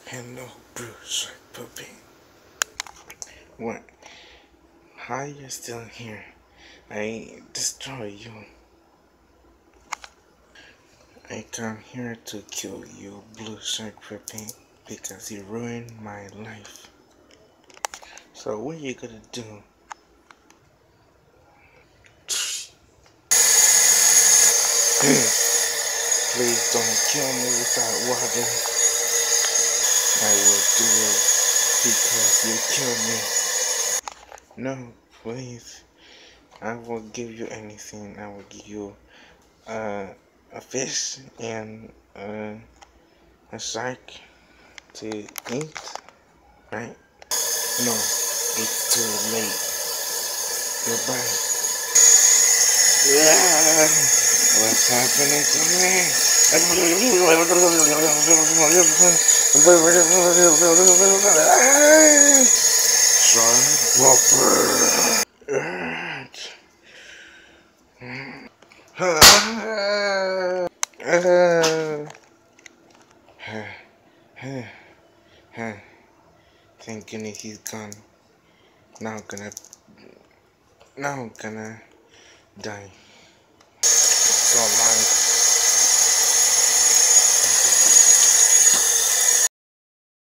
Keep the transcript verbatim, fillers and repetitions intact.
Hello, Bruce Puppy. What? How you still here? I destroy you. I come here to kill you, Blue Shark Puppy, because you ruined my life. So what you gonna do? Please don't kill me without water. I will do it because you killed me. No, please. I will give you anything. I will give you uh, a fish and uh, a shark to eat, right? No, it's too late. Goodbye. Yeah, what's happening to me? Thank goodness he's gone. Now I'm gonna, now I'm gonna die. So